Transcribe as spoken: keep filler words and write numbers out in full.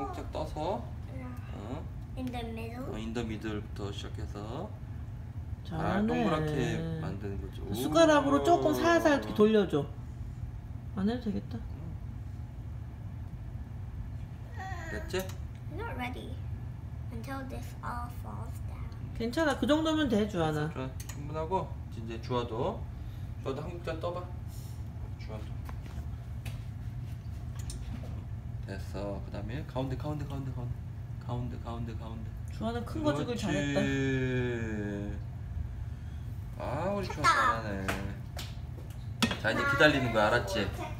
살짝 떠서 어? In the middle. 어, 인더 미들부터 시작해서 잘 잘하네. 동그랗게 만드는 거죠. 숟가락으로 조금 살살 이렇게 돌려줘. 안 해도 되겠다. 됐지? I'm not ready until this all falls down. 괜찮아. 그 정도면 돼, 주하나. 좋아, 충분하고 이제 주아도 주아도 한국자 떠봐. 주아도 됐어. 그 다음에 가운데 가운데 가운데 가운데 가운데 가운데 가운데 주하나 큰 거 주길 그렇지. 잘했다. 아 우리 주아 잘하네. 자 이제 기다리는 거 알았지?